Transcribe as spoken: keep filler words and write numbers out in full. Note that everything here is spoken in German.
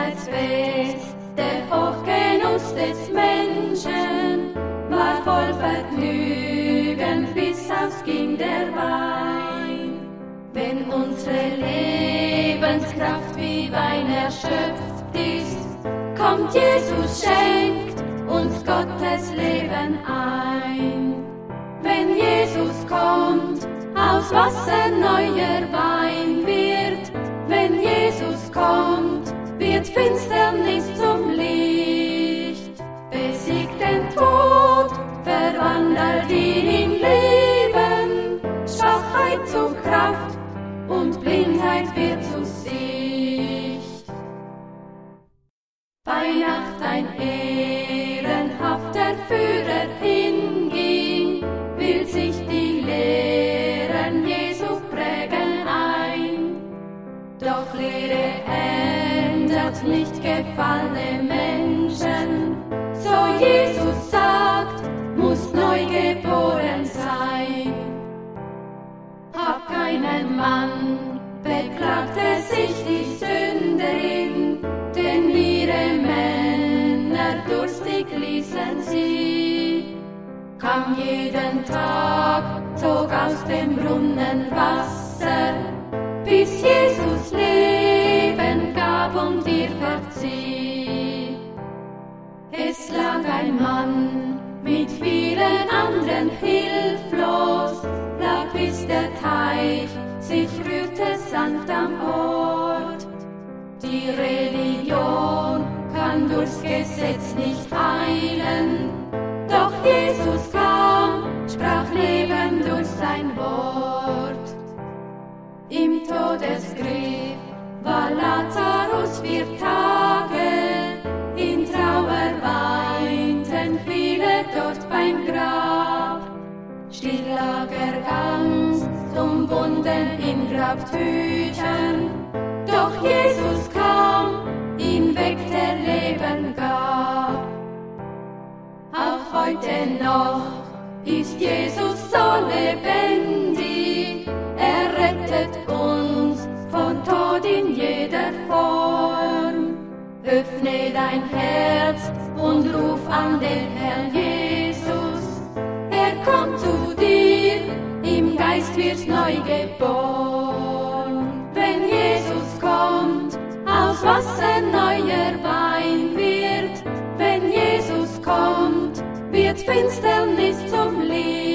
Hochzeitsfest, der Hochgenuss des Menschen, war voll Vergnügen, bis ausging der Wein. Wenn unsere Lebenskraft wie Wein erschöpft ist, kommt Jesus, schenkt uns Gottes Leben ein. Wenn Jesus kommt, aus Wasser neuer Wein wird, wenn Jesus kommt, wird Finsternis zum Licht, besiegt den Tod, verwandelt ihn in Leben, Schwachheit zu Kraft und Blindheit wird zu Sicht. Bei Nacht ein ehrenhafter Führer hinging, will sich die Lehren Jesu prägen ein. Doch Lehre ändert nicht gefallene Menschen, so Jesus sagt, muss neu geboren sein. Hab keinen Mann, beklagte sich die Sünderin, denn ihre Männer durstig ließen sie. Kam jeden Tag, zog aus dem Brunnen Wasser, bis Jesus Leben gab und ihr verzieh. Es lag ein Mann mit vielen anderen hilflos, lag bis der Teich sich rührte sanft am Ort. Die Religion kann durchs Gesetz nicht heilen, doch Jesus kam, sprach Leben durch sein Wort. Im Todesgriff war Lazarus vier Tage, in Trauer weinten viele dort beim Grab. Still lag er ganz, umwunden in Grabtüchern, doch Jesus kam, ihn weckte, Leben gab. Auch heute noch ist Jesus so lebendig, er rettet uns von Tod in jeder Form. Öffne dein Herz und ruf an den Herrn Jesus, er kommt zu dir, im Geist wirst neu geboren. Wenn Jesus kommt, aus Wasser neuer Wein wird, wenn Jesus kommt, wird Finsternis zum Licht.